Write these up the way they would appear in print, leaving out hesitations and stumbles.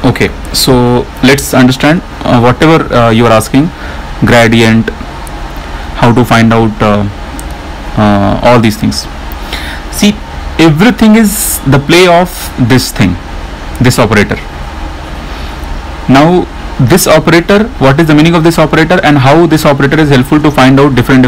Okay, so let's understand whatever you are asking, gradient, how to find out all these things. See, everything is the play of this thing, this operator. Now this operator, what is the meaning of this operator and how this operator is helpful to find out different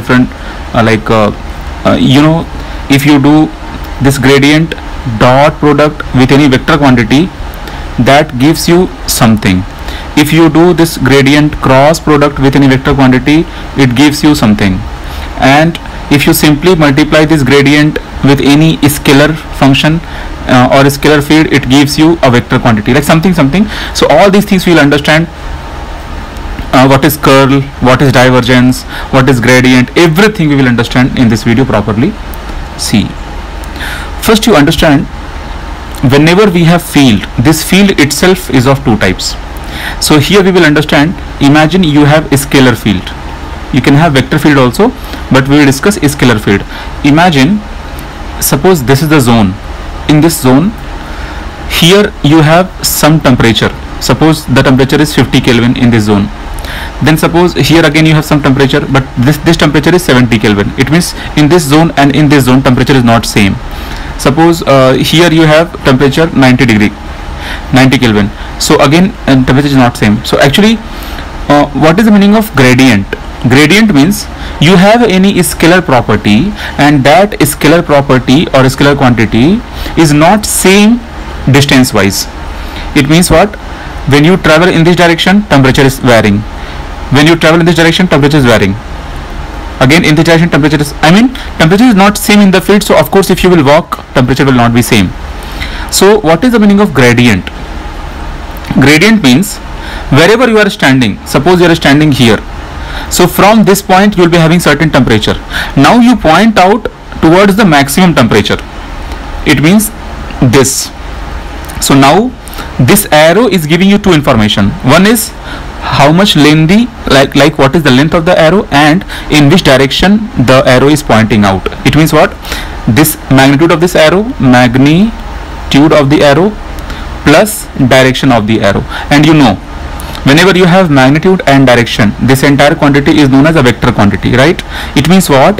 you know, if you do this gradient dot product with any vector quantity, that gives you something. If you do this gradient cross product with any vector quantity, it gives you something. And if you simply multiply this gradient with any scalar function or a scalar field, it gives you a vector quantity, like something. So all these things we will understand. What is curl, what is divergence, what is gradient, everything we will understand in this video properly. See, first you understand, whenever we have field, this field itself is of two types. So here we will understand, imagine you have a scalar field. You can have vector field also, but we will discuss a scalar field. Imagine, suppose this is the zone. In this zone, here you have some temperature. Suppose the temperature is 50 Kelvin in this zone. Then suppose here again you have some temperature, but this temperature is 70 Kelvin. It means in this zone and in this zone temperature is not same. Suppose here you have temperature 90 Kelvin. So again temperature is not same. So actually what is the meaning of gradient? Gradient means you have any scalar property, and that scalar property or scalar quantity is not same distance wise. It means what? When you travel in this direction, temperature is varying. When you travel in this direction, temperature is varying. Again in this direction, temperature is, temperature is not same in the field. So of course if you will walk, temperature will not be same. So what is the meaning of gradient? Gradient means wherever you are standing, suppose you are standing here. So from this point you will be having certain temperature. Now you point out towards the maximum temperature. It means this. So now this arrow is giving you two information. One is how much lengthy, like what is the length of the arrow and in which direction the arrow is pointing out. It means what? This magnitude of this arrow, magnitude of the arrow plus direction of the arrow. And you know, whenever you have magnitude and direction, this entire quantity is known as a vector quantity, right? It means what?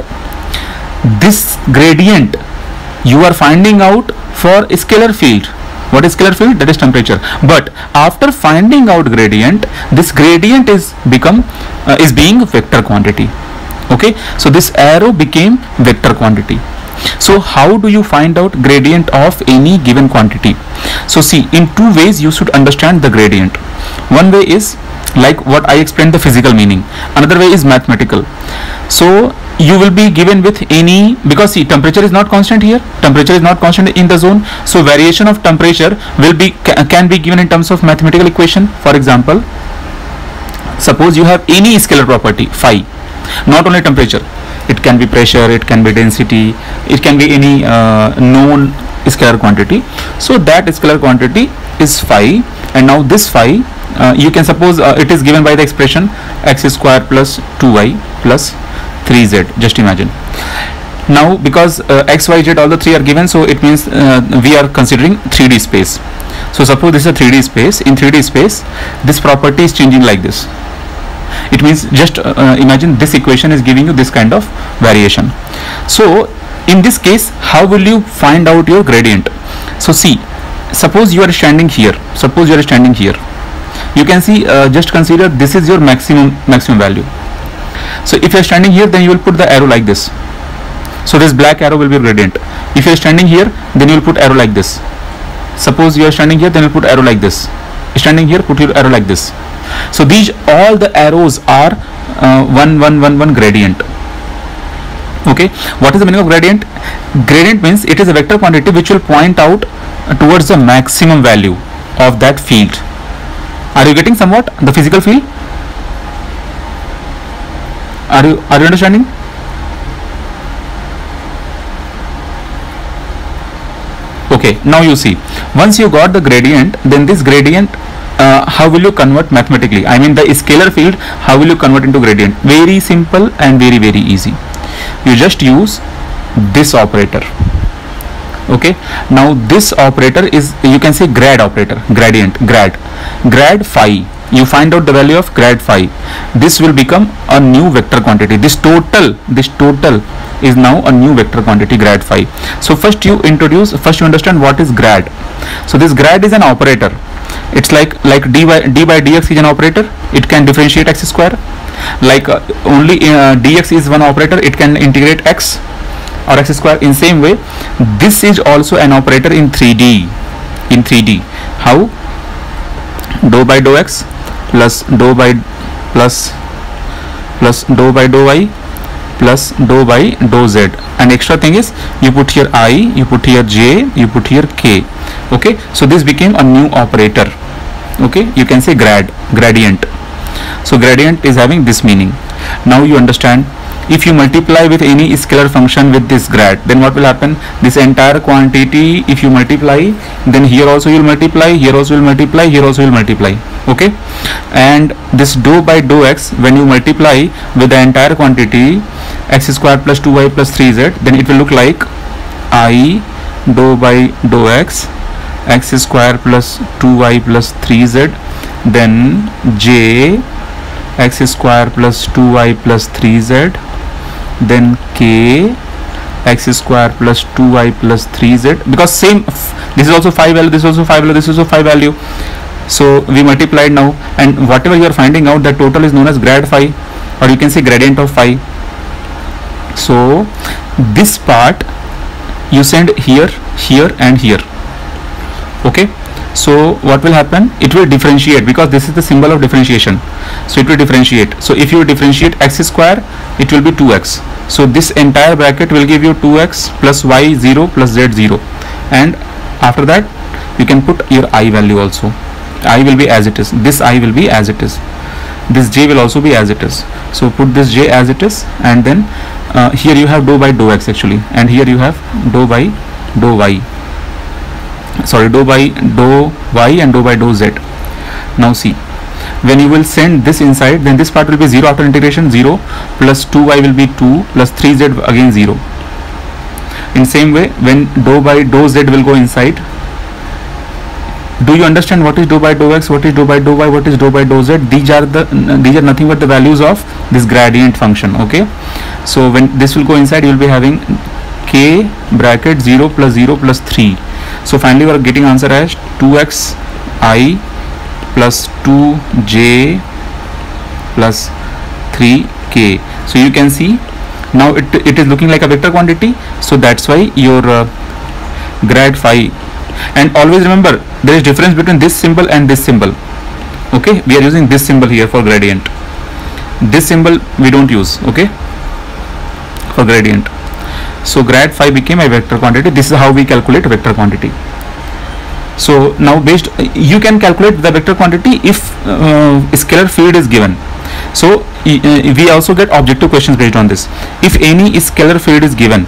This gradient you are finding out for a scalar field. What is scalar field? That is temperature. But after finding out gradient, this gradient is being vector quantity. Okay, so this arrow became vector quantity. So how do you find out gradient of any given quantity? So see, in two ways you should understand the gradient. One way is like what I explained, the physical meaning. Another way is mathematical. So you will be given with any, because see, temperature is not constant here, temperature is not constant in the zone. So variation of temperature can be given in terms of mathematical equation. For example, suppose you have any scalar property phi, not only temperature, it can be pressure, it can be density, it can be any known scalar quantity. So that scalar quantity is phi, and now this phi you can suppose it is given by the expression x square plus 2y plus 3z. Just imagine. Now because x, y, z all the three are given, so it means we are considering 3D space. So suppose this is a 3D space. In 3D space, this property is changing like this. It means just imagine this equation is giving you this kind of variation. So in this case, how will you find out your gradient? So see, suppose you are standing here. Suppose you are standing here. You can see, just consider this is your maximum value. So if you are standing here, then you will put the arrow like this. So this black arrow will be gradient. If you are standing here, then you will put arrow like this. Suppose you are standing here, then you put arrow like this. Standing here, put your arrow like this. So these all the arrows are 1 1 1 1 gradient. Okay, what is the meaning of gradient? Gradient means it is a vector quantity which will point out towards the maximum value of that field. Are you getting somewhat the physical field? Are you understanding? Okay, now you see, once you got the gradient, then this gradient how will you convert mathematically? I mean the scalar field, how will you convert into gradient? Very simple and very easy. You just use this operator. Okay, now this operator is, you can say, grad operator, gradient, grad. grad phi, you find out the value of grad phi, this will become a new vector quantity. This total is now a new vector quantity, grad phi. So first you understand what is grad. So this grad is an operator. It's like d by dx is an operator. It can differentiate x square. Like only dx is one operator, it can integrate x or x square. In same way, this is also an operator in 3D. How? Dou by dou x plus dou by dou y plus dou by dou z. And extra thing is, you put here I, you put here j, you put here k. Okay, so this became a new operator. Okay, you can say gradient. So gradient is having this meaning. Now you understand, if you multiply with any scalar function with this grad, then what will happen? This entire quantity, if you multiply, then here also you will multiply, here also you will multiply, here also you will multiply. Okay, and this dou by dou x, when you multiply with the entire quantity x square plus 2y plus 3z, then it will look like I dou by dou x square plus 2y plus 3z, then j x square plus 2y plus 3z, then k x square plus 2y plus 3z, because same, this is also 5 value, this is also 5 value, this is also 5 value. So we multiplied now, and whatever you are finding out, that total is known as grad phi, or you can say gradient of phi. So this part you send here, here and here. Okay, so what will happen? It will differentiate, because this is the symbol of differentiation. So it will differentiate. So if you differentiate x square, it will be 2x. So this entire bracket will give you 2x plus y 0 plus z 0, and after that you can put your I value also. I will be as it is, this I will be as it is, this j will also be as it is. So put this j as it is, and then here you have dou by dou x actually, and here you have dou by dou y, sorry, dou by dou y and dou by dou z. Now see, when you will send this inside, then this part will be 0 after integration, 0 plus 2y will be 2 plus 3z again 0. In same way, when dou by dou z will go inside, do you understand what is dou by dou x, what is dou by dou y, what is dou by dou z? These are nothing but the values of this gradient function. Okay, so when this will go inside, you will be having k bracket 0 plus 0 plus 3. So finally we are getting answer as 2x I plus 2j plus 3k. So you can see now it is looking like a vector quantity. So that's why your grad phi. And always remember, there is difference between this symbol and this symbol. Okay, we are using this symbol here for gradient. This symbol we don't use, okay, for gradient. So grad phi became a vector quantity. This is how we calculate vector quantity. So now you can calculate the vector quantity if scalar field is given. So we also get objective questions based on this. If any scalar field is given,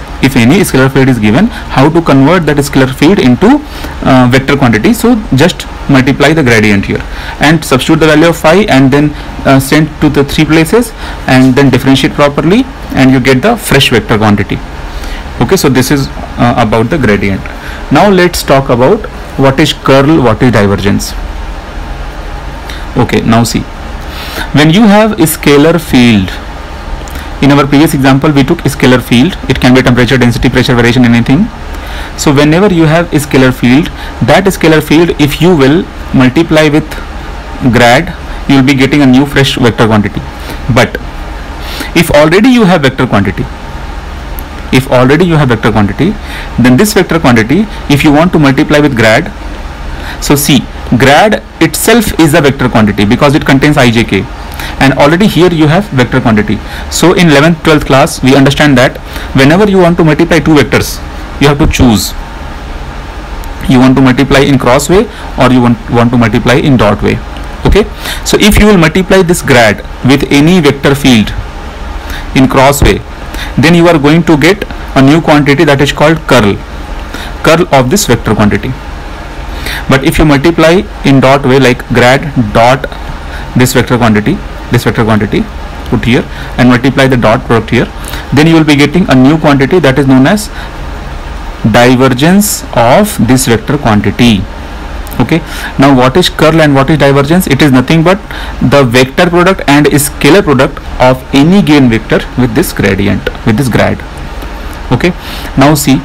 how to convert that scalar field into vector quantity? So just multiply the gradient here and substitute the value of phi, and then send to the 3 places, and then differentiate properly, and you get the fresh vector quantity. Okay, so this is about the gradient. Now let's talk about what is curl, what is divergence. Okay, now see, when you have a scalar field, in our previous example we took a scalar field, it can be temperature, density, pressure, variation, anything. So whenever you have a scalar field, that scalar field, if you will multiply with grad, you will be getting a new fresh vector quantity. But if already you have vector quantity, then this vector quantity, if you want to multiply with grad, so see, grad itself is a vector quantity because it contains I, j, k, and already here you have vector quantity. So in 11th 12th class we understand that whenever you want to multiply two vectors, you have to choose, you want to multiply in cross way or you want to multiply in dot way. Okay, so if you will multiply this grad with any vector field in cross way, then you are going to get a new quantity that is called curl of this vector quantity. But if you multiply in dot way, like grad dot this vector quantity put here, and multiply the dot product here, then you will be getting a new quantity that is known as divergence of this vector quantity. Okay, now what is curl and what is divergence? It is nothing but the vector product and scalar product of any given vector with this gradient, with this grad. Okay, now see,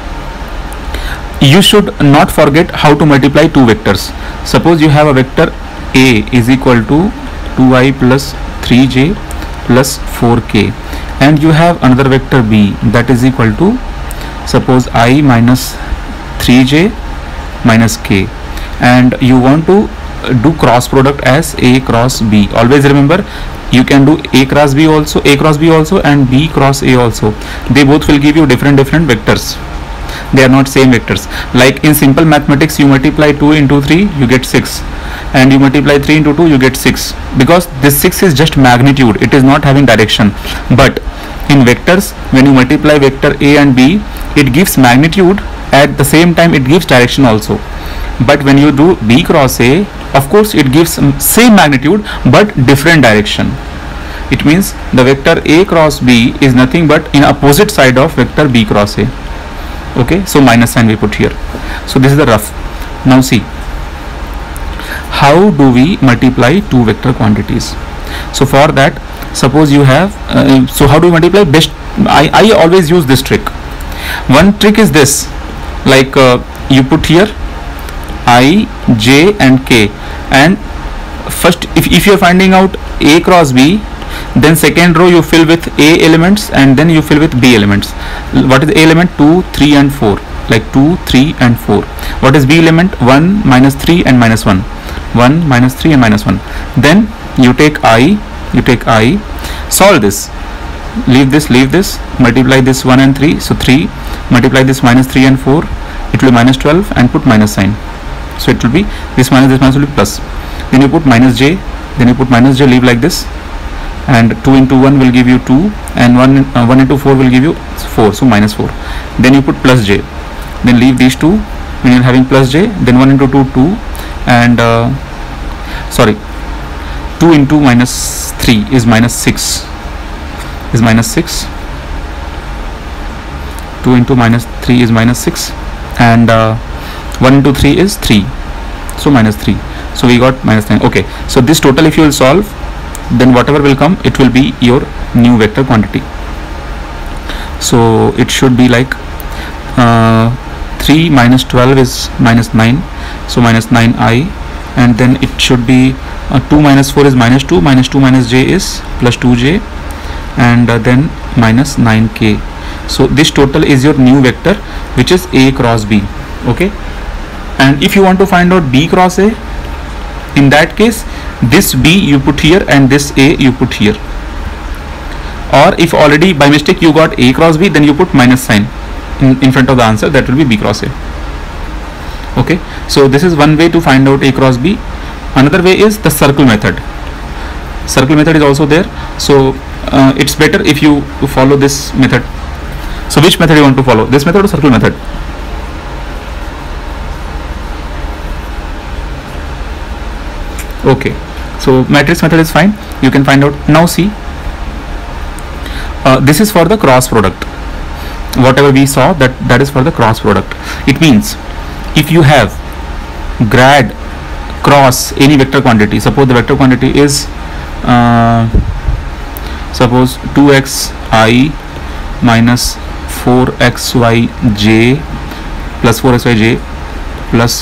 you should not forget how to multiply two vectors. Suppose you have a vector A is equal to 2i plus 3j plus 4k, and you have another vector B that is equal to, suppose, I minus 3j minus k, and you want to do cross product as A cross B. Always remember, you can do A cross B also, and B cross A also. They both will give you different vectors. They are not same vectors. Like in simple mathematics, you multiply 2 into 3, you get 6, and you multiply 3 into 2, you get 6, because this 6 is just magnitude, it is not having direction. But in vectors, when you multiply vector A and B, it gives magnitude, at the same time it gives direction also. But when you do B cross A, of course it gives same magnitude but different direction. It means the vector A cross B is nothing but in opposite side of vector B cross A. Okay, so minus sign we put here. So this is the rough. Now see, how do we multiply two vector quantities? So for that, suppose you have, so how do we multiply? Best, I always use this trick. One trick is this, like you put here I, j and k, and first if you are finding out A cross B, then second row you fill with A elements and then you fill with B elements. What is the A element? 2, 3 and 4, like 2, 3 and 4. What is B element? 1, minus 3 and minus 1. 1, minus 3 and minus 1. Then you take I, solve this, leave this, multiply this 1 and 3, so 3, multiply this minus 3 and 4, it will be minus 12, and put minus sign. So it will be this minus will be plus. Then you put minus j, leave like this, and 2 into 1 will give you 2, and 1 into 4 will give you 4, so minus 4. Then you put plus j, then leave these two. When you are having plus j, then 1 into 2, 2, and 2 into minus 3 is minus 6, 2 into minus 3 is minus 6, and 1 into 3 is 3, so minus 3. So we got minus 9. Okay, so this total if you will solve, then whatever will come, it will be your new vector quantity. So it should be like 3 minus 12 is minus 9, so minus 9i, and then it should be 2 minus 4 is minus 2, minus 2 minus j is plus 2j, and then minus 9k. So this total is your new vector, which is A cross B. Okay, and if you want to find out B cross A, in that case this B you put here and this A you put here, or if already by mistake you got A cross B, then you put minus sign in front of the answer, that will be B cross A. Okay, so this is one way to find out A cross B. Another way is the circle method. Circle method is also there, so it's better if you follow this method. So which method you want to follow, this method or circle method? Okay, so matrix method is fine, you can find out. Now see, this is for the cross product. Whatever we saw, that is for the cross product. It means if you have grad cross any vector quantity, suppose the vector quantity is suppose 2xi minus 4xyj plus 4xyj plus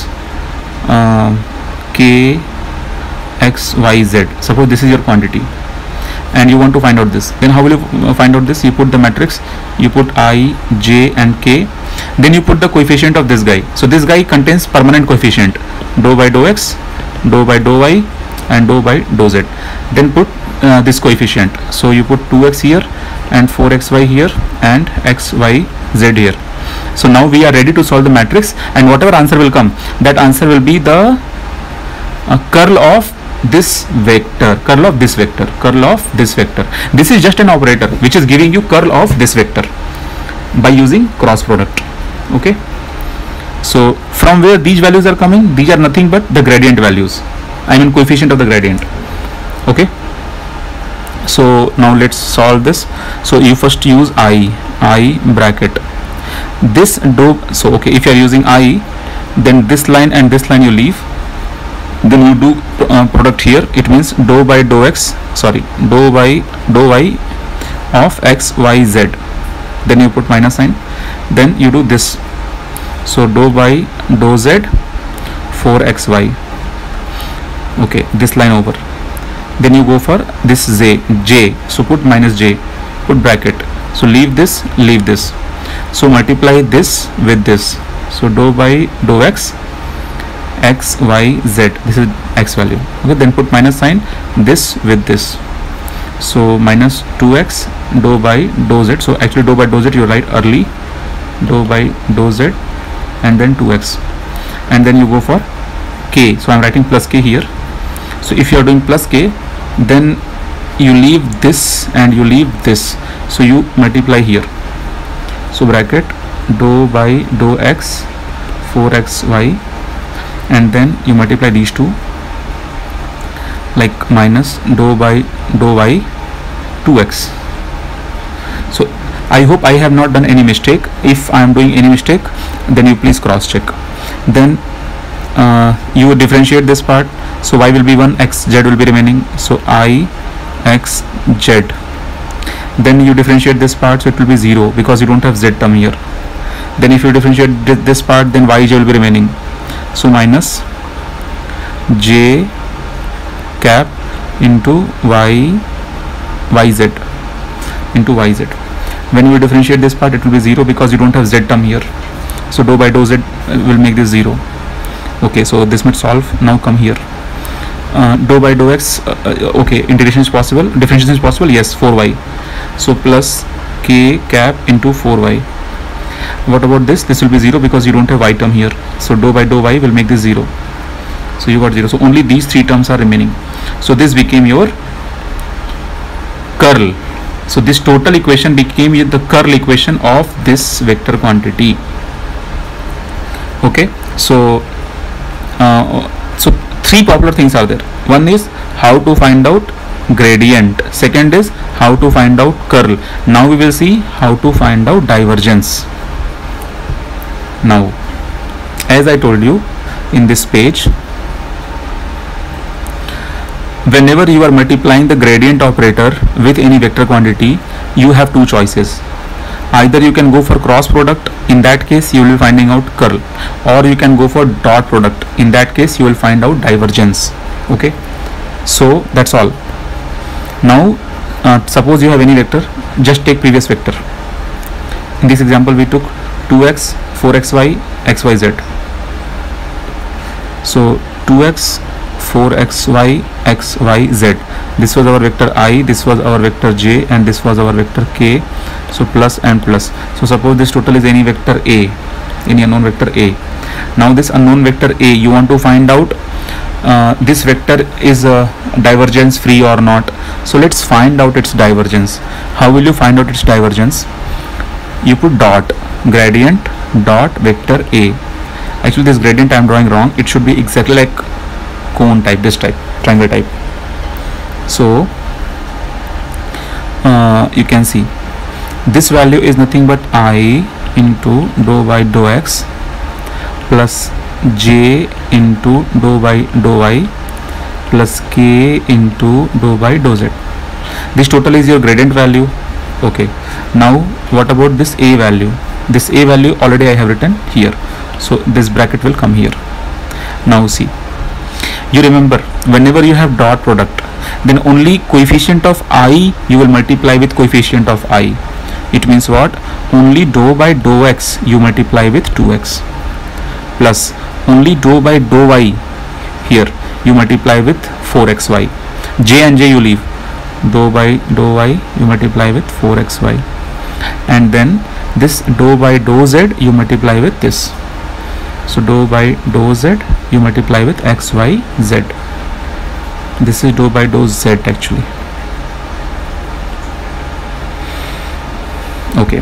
k xyz. Suppose this is your quantity and you want to find out this, then how will you find out this? You put the matrix, you put I, j and k, then you put the coefficient of this guy. So this guy contains permanent coefficient, dou by dou x, dou by dou y and dou by dou z. Then put this coefficient, so you put 2x here and 4xy here and xyz here. So now we are ready to solve the matrix, and whatever answer will come, that answer will be the curl of this vector, curl of this vector, curl of this vector. This is just an operator which is giving you curl of this vector by using cross product. Okay, so from where these values are coming, these are nothing but the gradient values, I mean coefficient of the gradient. Okay, so now let's solve this. So you first use I bracket this dou. So okay, if you are using I, then this line and this line you leave, then you do product here. It means dou by dou x, sorry, dou by dou y of x y z, then you put minus sign, then you do this, so dou by dou z 4xy, okay, this line over, then you go for this j, so put minus j, put bracket, so leave this, so multiply this with this, so dou by dou x x y z, this is x value, okay, then put minus sign, this with this, so minus 2x dou by dou z, so actually dou by dou z you write early, dou by dou z and then 2x, and then you go for k, so I am writing plus k here. So if you are doing plus k, then you leave this and you leave this, so you multiply here, so bracket dou by dou x 4xy, and then you multiply these two, like minus dou by dou y 2x. So I hope I have not done any mistake. If I am doing any mistake, then you please cross check. Then you will differentiate this part, so y will be 1, x z will be remaining, so I x z, then you differentiate this part, so it will be 0 because you don't have z term here. Then if you differentiate this part, then y j will be remaining, so minus j cap into y z into yz. When you differentiate this part, it will be 0 because you don't have z term here, so dou by dou z will make this 0. Okay, so this might solve. Now come here, dou by dou x, okay, integration is possible, differentiation is possible, yes, 4y, so plus k cap into 4y. What about this? This will be 0 because you don't have y term here, so dou by dou y will make this 0, so you got 0, so only these three terms are remaining, so this became your curl. So this total equation became the curl equation of this vector quantity. Okay, so so three popular things are there. One is how to find out gradient, second is how to find out curl. Now we will see how to find out divergence. Now, as I told you in this page, whenever you are multiplying the gradient operator with any vector quantity, you have two choices. Either you can go for cross product, in that case you will be finding out curl, or you can go for dot product, in that case you will find out divergence. Okay, so that's all. Now suppose you have any vector, just take previous vector. In this example we took 2x 4xy xyz, so 2x 4xy xyz, this was our vector I, this was our vector j, and this was our vector k, so plus and plus. So suppose this total is any vector a, any unknown vector a. Now this unknown vector a, you want to find out this vector is divergence free or not. So let's find out its divergence. How will you find out its divergence? You put dot gradient dot vector a. Actually this gradient I am drawing wrong, it should be exactly like cone type, this type, triangle type. So you can see this value is nothing but I into dou by dou x plus j into dou by dou y plus k into dou by dou z. This total is your gradient value. Okay, now what about this a value? This a value already I have written here, so this bracket will come here. Now see, you remember whenever you have dot product, then only coefficient of I you will multiply with coefficient of I. It means what? Only dou by dou x you multiply with 2x, plus only dou by dou y here you multiply with 4xy. J and j you leave, dou by dou y you multiply with 4xy, and then this dou by dou z you multiply with this, so dou by dou z you multiply with xy z. This is dou by dou z actually. Okay,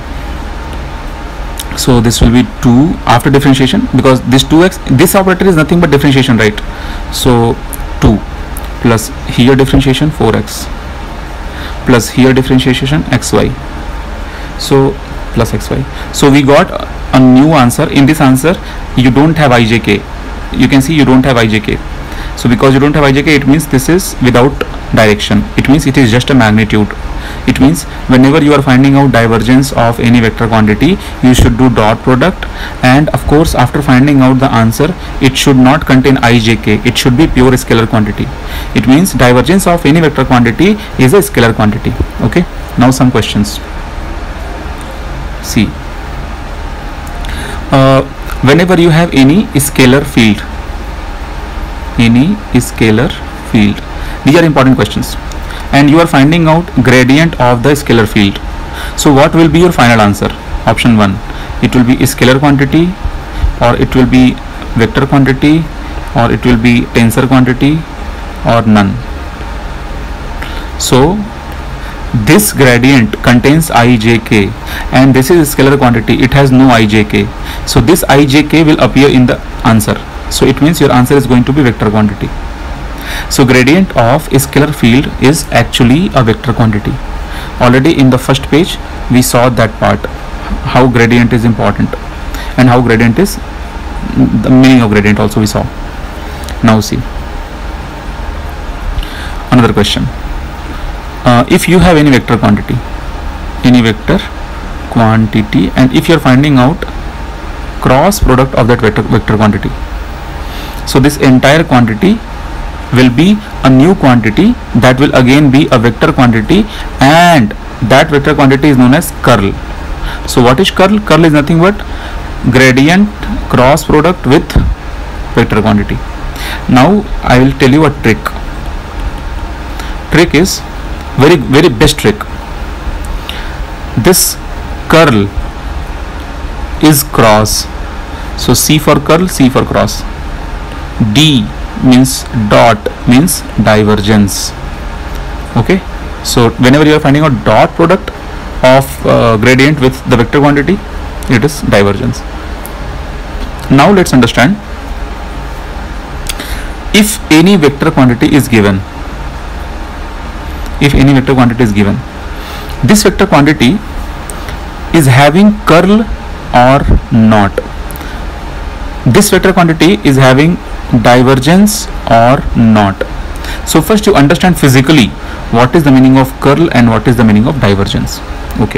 so this will be 2 after differentiation, because this 2x, this operator is nothing but differentiation, right? So 2 plus here differentiation 4x plus here differentiation xy. So plus xy. So we got a new answer. In this answer you don't have ijk. You can see you don't have ijk. So because you don't have ijk, it means this is without direction. It means it is just a magnitude. It means whenever you are finding out divergence of any vector quantity, you should do dot product, and of course after finding out the answer, it should not contain ijk. It should be pure scalar quantity. It means divergence of any vector quantity is a scalar quantity. Okay, now some questions. See, whenever you have any scalar field, these are important questions, and you are finding out gradient of the scalar field. So what will be your final answer? Option 1, it will be scalar quantity, or it will be vector quantity, or it will be tensor quantity, or none. So this gradient contains ijk, and this is scalar quantity, it has no ijk. So this ijk will appear in the answer. So it means your answer is going to be vector quantity. So gradient of a scalar field is actually a vector quantity. Already in the first page we saw that part, how gradient is important and how gradient is, the meaning of gradient also we saw. Now see another question. If you have any vector quantity, and if you are finding out cross product of that vector quantity, so this entire quantity will be a new quantity that will again be a vector quantity, and that vector quantity is known as curl. So what is curl? Curl is nothing but gradient cross product with vector quantity. Now I will tell you a trick. Trick is very best trick. This curl is cross. So C for curl, C for cross. D means dot, means divergence. Okay, so whenever you are finding out dot product of gradient with the vector quantity, it is divergence. Now let's understand, if any vector quantity is given, this vector quantity is having curl or not. This vector quantity is having divergence or not. So first you understand physically what is the meaning of curl and what is the meaning of divergence. Okay,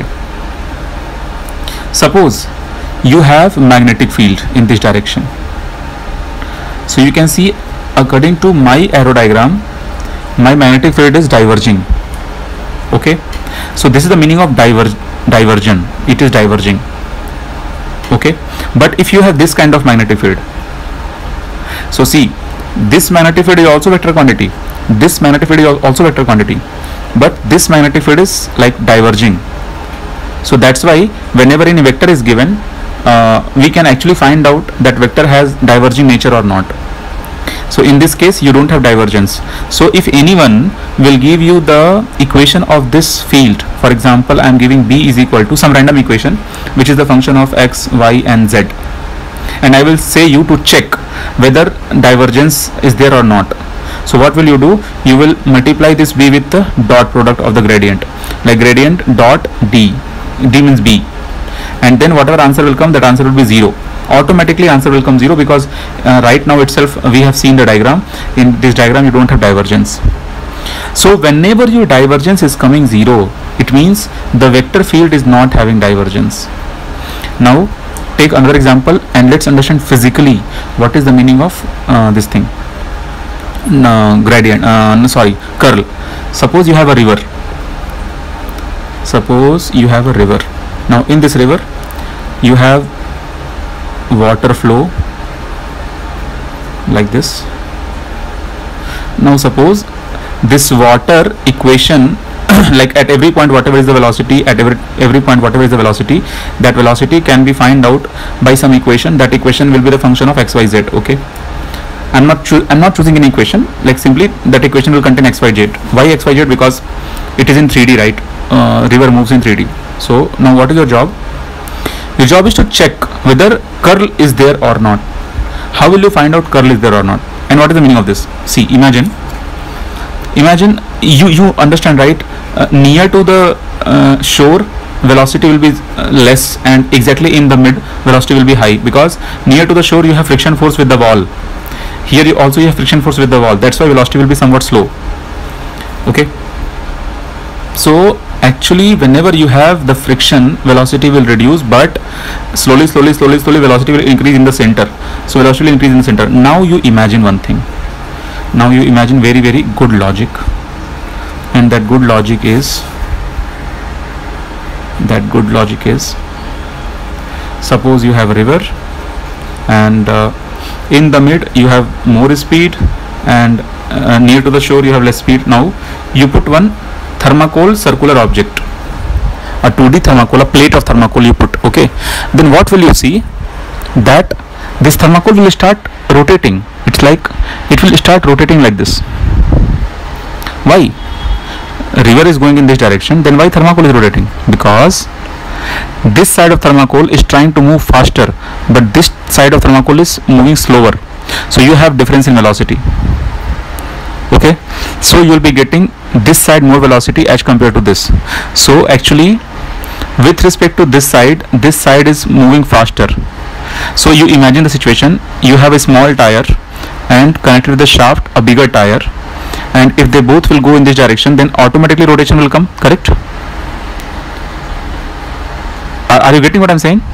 suppose you have magnetic field in this direction. So you can see, according to my arrow diagram, my magnetic field is diverging. Okay, so this is the meaning of diversion. It is diverging. Okay, but if you have this kind of magnetic field, so see, this magnetic field is also vector quantity, this magnetic field is also vector quantity, but this magnetic field is like diverging. So that's why whenever any vector is given, we can actually find out that vector has diverging nature or not. So in this case you don't have divergence. So if anyone will give you the equation of this field, for example I am giving B is equal to some random equation which is the function of x, y and z, and I will say you to check whether divergence is there or not. So what will you do? You will multiply this B with the dot product of the gradient, like gradient dot D. D means B, and then whatever answer will come, that answer will be 0. Automatically answer will come 0, because right now itself we have seen the diagram. In this diagram you don't have divergence. So whenever your divergence is coming 0, it means the vector field is not having divergence. Now take another example and let's understand physically what is the meaning of this thing, gradient, curl. Suppose you have a river. Now in this river you have water flow like this. Now suppose this water equation like at every point whatever is the velocity, at every point whatever is the velocity, that velocity can be find out by some equation. That equation will be the function of x, y, z. Okay, I'm not choosing any equation, like simply that equation will contain x, y, z. Why x, y, z? Because it is in 3D, right? River moves in 3D. So now what is your job? Your job is to check whether curl is there or not. How will you find out curl is there or not? And what is the meaning of this? See, imagine you understand, right? Near to the shore velocity will be less, and exactly in the mid velocity will be high, because near to the shore you have friction force with the wall. Here you also have friction force with the wall. That's why velocity will be somewhat slow. Okay. So actually whenever you have the friction, velocity will reduce, but slowly velocity will increase in the center. So velocity will increase in the center. Now you imagine one thing. Now you imagine very good logic, and that good logic is suppose you have a river, and in the mid you have more speed, and near to the shore you have less speed. Now you put one thermocol circular object, a 2D thermocol, a plate of thermocol you put. Okay, then what will you see? That this thermocol will start rotating. It's like it will start rotating like this. Why? River is going in this direction, then why thermocol is rotating? Because this side of thermocol is trying to move faster, but this side of thermocol is moving slower. So you have difference in velocity. Okay, so you will be getting this side more velocity as compared to this. So actually with respect to this side is moving faster. So you imagine the situation. You have a small tire and connected with the shaft a bigger tire, and if they both will go in this direction, then automatically rotation will come. Correct? Are you getting what I'm saying?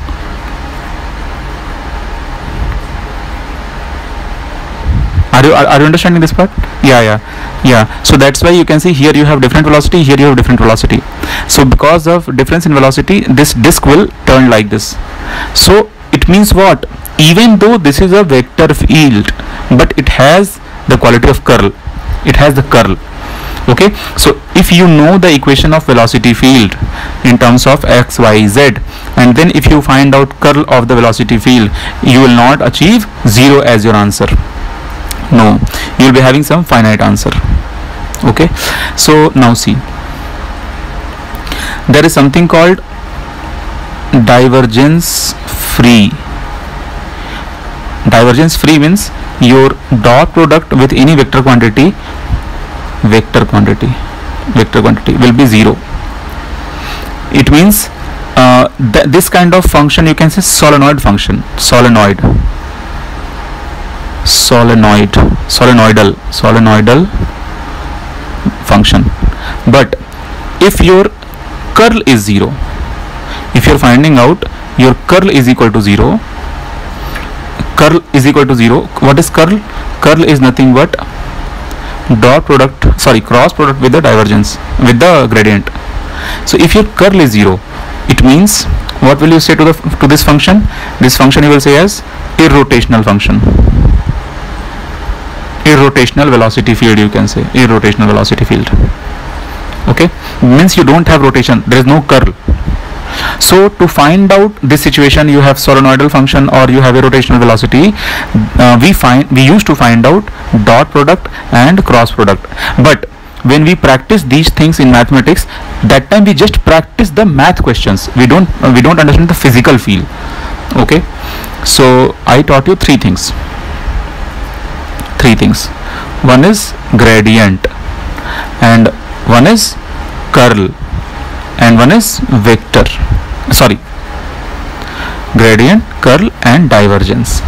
Are you understanding this part? Yeah. So that's why you can see here you have different velocity, here you have different velocity. So because of difference in velocity, this disc will turn like this. So it means what? Even though this is a vector field, but it has the quality of curl. It has the curl. Okay, so if you know the equation of velocity field in terms of x, y, z, and then if you find out curl of the velocity field, you will not achieve 0 as your answer. No, you will be having some finite answer. Okay, so now see, there is something called divergence free. Divergence free means your dot product with any vector quantity will be 0. It means this kind of function you can say solenoidal function. But if your curl is 0, if you are finding out your curl is equal to 0, what is curl? Curl is nothing but cross product with the divergence, with the gradient. So if your curl is 0, it means what will you say to this function? This function you will say as irrotational function. Irrotational velocity field, you can say irrotational velocity field. Okay, means you don't have rotation, there is no curl. So to find out this situation, you have solenoidal function or you have a rotational velocity, we used to find out dot product and cross product. But when we practice these things in mathematics, that time we just practice the math questions. We don't understand the physical feel. Okay, so I taught you three things. One is gradient, and one is curl, and one is vector. Gradient, curl, and divergence.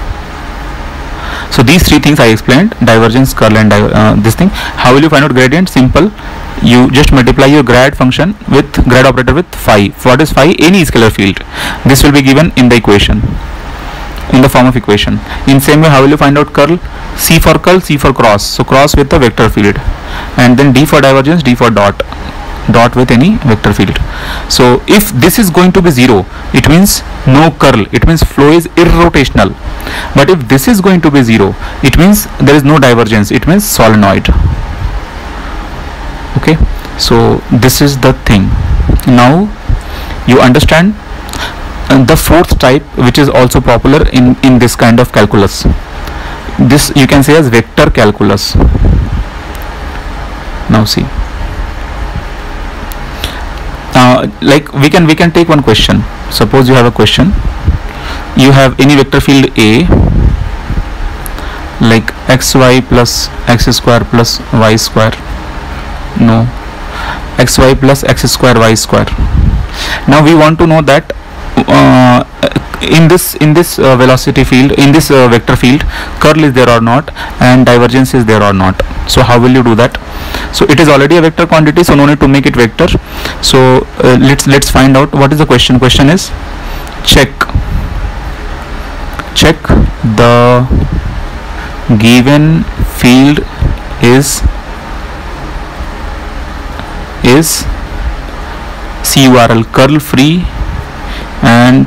So these three things I explained: divergence, curl, and this thing. How will you find out gradient? Simple. You just multiply your grad function with grad operator with phi. What is phi? Any scalar field. This will be given in the equation, in the form of equation. In same way, how will you find out curl? C for curl, C for cross. So cross with the vector field, and then D for divergence, D for dot with any vector field. So if this is going to be 0, it means no curl, it means flow is irrotational. But if this is going to be 0, it means there is no divergence, it means solenoid. Okay, so this is the thing. Now you understand the fourth type, which is also popular in this kind of calculus. This you can say as vector calculus. Now see, like we can take one question. Suppose you have a question, you have any vector field A, like xy plus x square plus y square, no, xy plus x square y square. Now we want to know that in this velocity field, in this vector field, curl is there or not, and divergence is there or not. So how will you do that? So it is already a vector quantity, so no need to make it vector. So let's find out what is the question. Question is check the given field is curl curl free and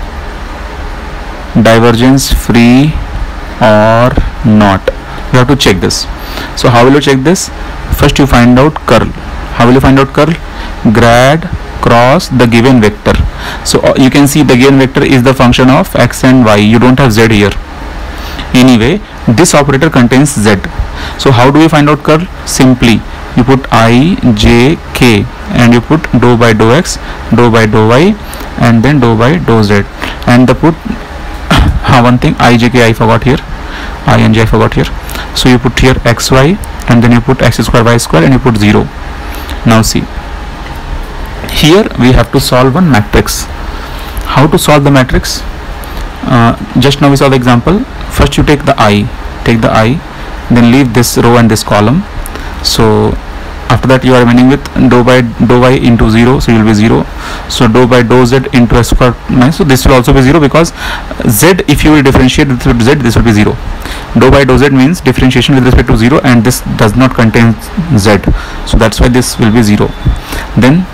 divergence free or not. You have to check this. So how will you check this? First you find out curl. How will you find out curl? Grad cross the given vector. So you can see the given vector is the function of x and y. You don't have z here. Anyway, this operator contains z. So how do we find out curl? Simply you put I, j, k, and you put dou by dou x, dou by dou y, and then dou by dou z. And the put one thing, I, j, k, I forgot here. I and j I forgot here. So you put here x, y, and then you put x square, y square, and you put 0. Now see, here we have to solve one matrix. How to solve the matrix? Just now we saw the example. First you take the I, then leave this row and this column. So after that you are remaining with dou by dou y into 0, so you will be 0. So dou by dou z into s square minus, so this will also be 0, because z, if you will differentiate with z, this will be 0. Dou by dou z means differentiation with respect to 0, and this does not contain z, so that's why this will be 0. Then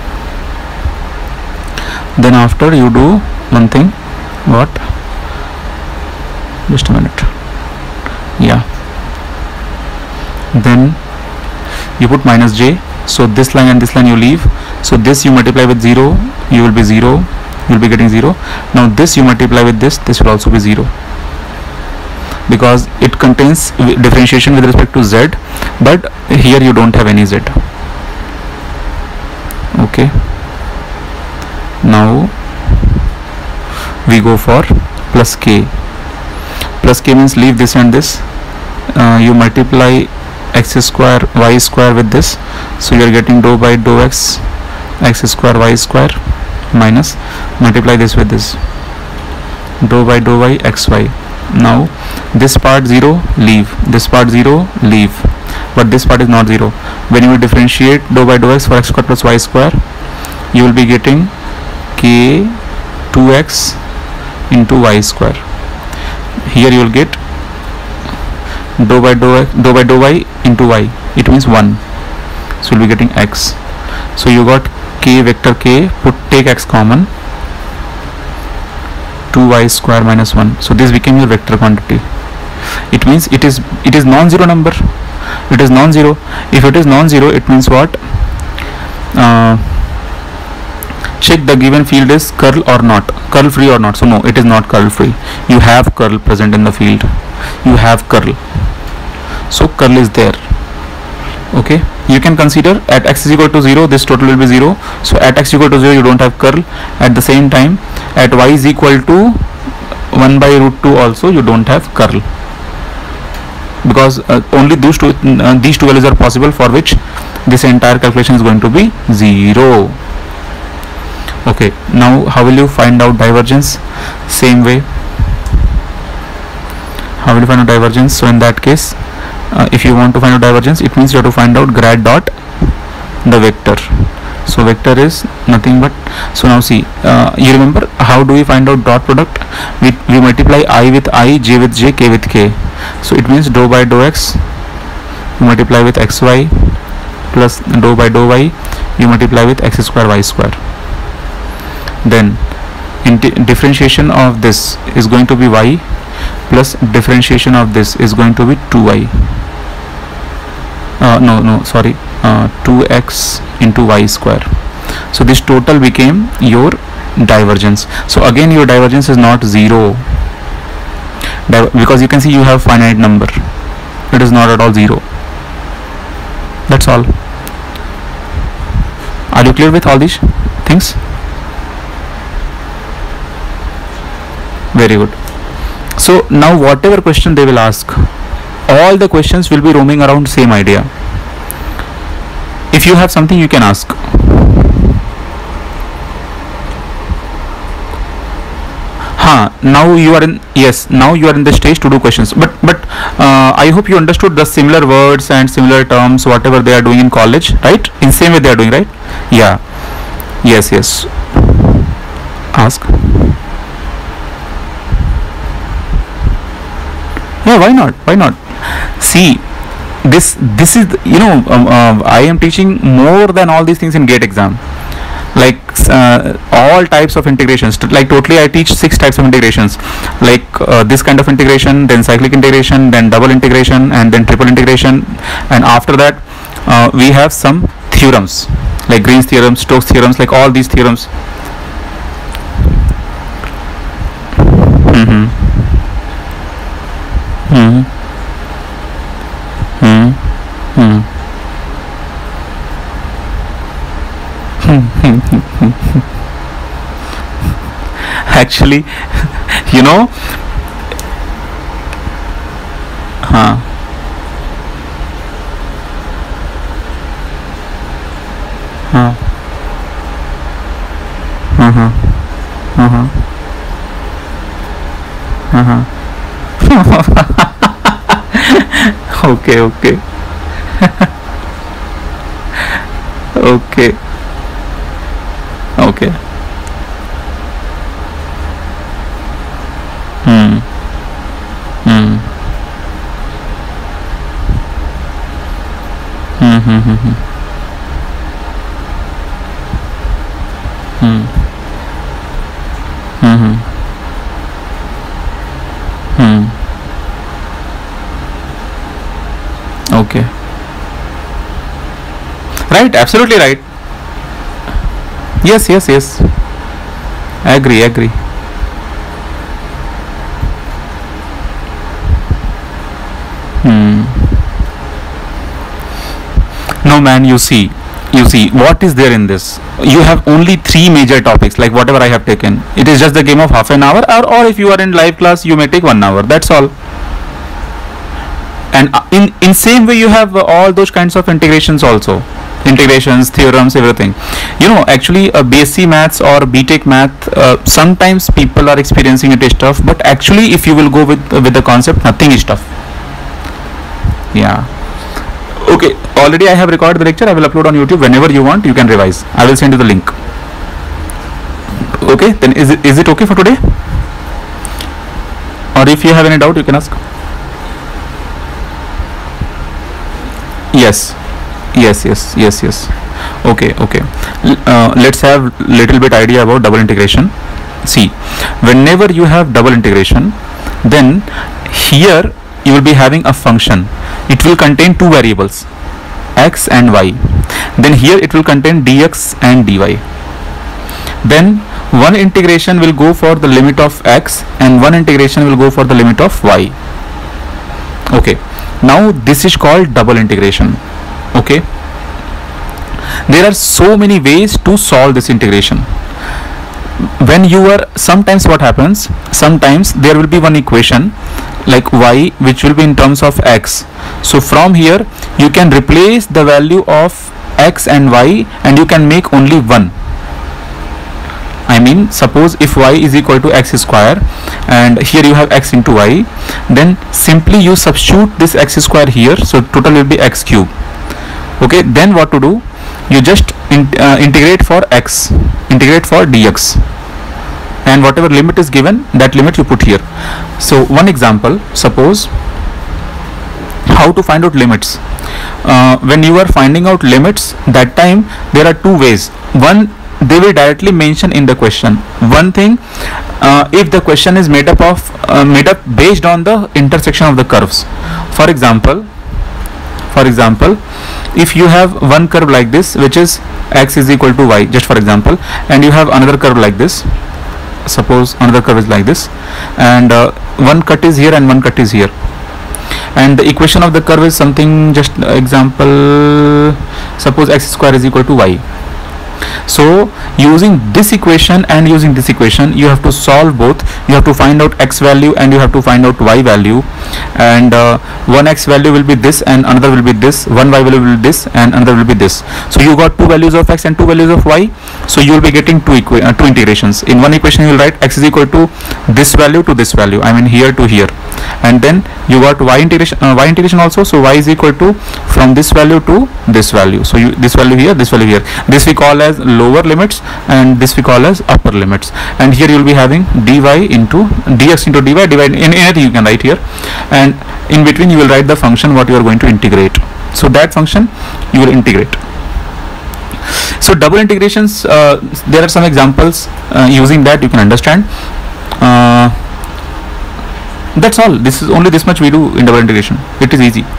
after you do one thing, what, just a minute, yeah, then you put minus j. So this line and this line you leave. So this you multiply with 0, you will be 0, you will be getting 0. Now this you multiply with this will also be 0, because it contains differentiation with respect to z, but here you don't have any z. Okay, now we go for plus k. Plus k means leave this and this, you multiply x square y square with this, so you are getting dou by dou x square y square, minus multiply this with this, dou by dou y xy. Now this part 0, leave, this part 0, leave, but this part is not 0. When you will differentiate dou by dou x for x square plus y square, you will be getting k 2x into y square. Here you will get dou by dou y into y, it means 1, so you'll be getting x. So you got k, vector k, take x common, 2y square minus 1. So this became your vector quantity. It means it is non-zero number. It is non-zero. If it is non-zero, it means what? Check the given field is curl or not, curl free or not. So no, it is not curl free. You have curl present in the field. You have curl. So curl is there. Okay, you can consider at x is equal to 0, this total will be 0. So at x equal to 0 you don't have curl. At the same time, at y is equal to 1 by root 2 also you don't have curl, because only these two values are possible for which this entire calculation is going to be 0. Okay, now how will you find out divergence? Same way. How will you find out divergence? So in that case, if you want to find out divergence, it means you have to find out grad dot the vector. So vector is nothing but, so now see, you remember how do we find out dot product? We multiply I with I, j with j, k with k. So it means dou by dou x you multiply with xy plus dou by dou y you multiply with x square y square. Then differentiation of this is going to be y plus differentiation of this is going to be 2y. 2x into y square. So this total became your divergence. So again your divergence is not 0, because you can see you have finite number. It is not at all 0. That's all. Are you clear with all these things? Very good. So now whatever question they will ask, all the questions will be roaming around same idea. If you have something you can ask. Now you are in, yes, now you are in the stage to do questions, but I hope you understood the similar words and similar terms whatever they are doing in college, right? In same way they are doing, right? Yeah. Yes, yes. Ask. Yeah, why not? Why not? See, this is I am teaching more than all these things in GATE exam, like all types of integrations. Like totally I teach 6 types of integrations, like this kind of integration, then cyclic integration, then double integration, and then triple integration. And after that we have some theorems like Green's theorem, Stokes theorems, like all these theorems. Mm-hmm. Mm-hmm. Mm-hmm. Actually, you know, huh? Huh? Uh-huh. Uh-huh. Uh-huh. Okay, okay. Okay, okay. Hmm. Hmm. Hmm. Hmm. Hmm. Hmm. Hmm. Hmm. Hmm. Okay. Right, absolutely right. Yes, yes, yes. Agree, agree. Hmm. No, man, you see what is there in this. You have only 3 major topics, like whatever I have taken. It is just the game of half an hour, or if you are in live class, you may take 1 hour. That's all. And in same way, you have all those kinds of integrations also. Integrations, theorems, everything. Actually, BSc maths or BTech math, sometimes people are experiencing it is tough, but actually if you will go with the concept, nothing is tough. Yeah. Okay, already I have recorded the lecture. I will upload on YouTube. Whenever you want, you can revise. I will send you the link. Okay, then is it okay for today? Or if you have any doubt, you can ask. Yes, yes, yes, yes, yes. Okay, okay. Let's have little bit idea about double integration. See, whenever you have double integration, then here you will be having a function. It will contain 2 variables, x and y. Then here it will contain dx and dy. Then one integration will go for the limit of x and one integration will go for the limit of y. Okay, now this is called double integration. Okay, there are so many ways to solve this integration. When you are, sometimes what happens, sometimes there will be one equation like y which will be in terms of x. So from here you can replace the value of x and y and you can make only one. I mean, suppose if y is equal to x square and here you have x into y, then simply you substitute this x square here, so total will be x cube. Okay, then what to do? You just integrate for x, integrate for dx, and whatever limit is given, that limit you put here. So one example, suppose how to find out limits. When you are finding out limits, that time there are 2 ways. One, they will directly mention in the question. One thing, if the question is made up based on the intersection of the curves. For example, if you have one curve like this, which is x is equal to y, just for example, and you have another curve like this, suppose another curve is like this, and one cut is here and one cut is here, and the equation of the curve is something, just example, suppose x square is equal to y. So using this equation and using this equation, you have to solve both. You have to find out x value and you have to find out y value, and one x value will be this and another will be this, one y value will be this and another will be this. So you got two values of x and two values of y, so you will be getting two integrations. In one equation you will write x is equal to this value to this value, I mean here to here, and then you got y integration also. So y is equal to from this value to this value, so this value here, this value here, this we call as lower limits and this we call as upper limits, and here you will be having dy into dx into dy, in anything you can write here, and in between you will write the function what you are going to integrate. So that function you will integrate. So double integrations, there are some examples using that you can understand. That's all. This is only this much we do in double integration. It is easy.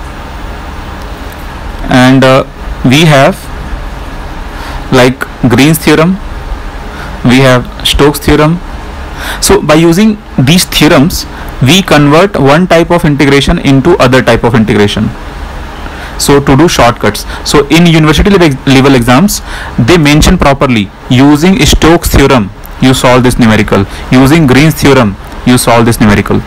And we have like Green's theorem, we have Stokes theorem. So by using these theorems, we convert one type of integration into other type of integration. So to do shortcuts, so in university level exams, they mention properly using Stokes theorem you solve this numerical, using Green's theorem you solve this numerical.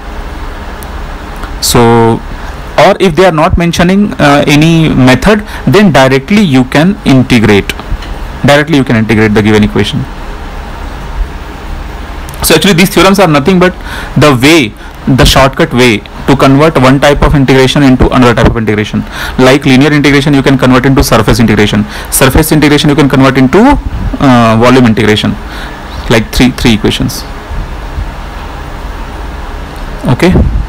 So, or if they are not mentioning any method, then directly you can integrate. Directly you can integrate the given equation. So actually these theorems are nothing but the way, the shortcut way to convert one type of integration into another type of integration. Like linear integration you can convert into surface integration. Surface integration you can convert into volume integration. Like three equations. Okay.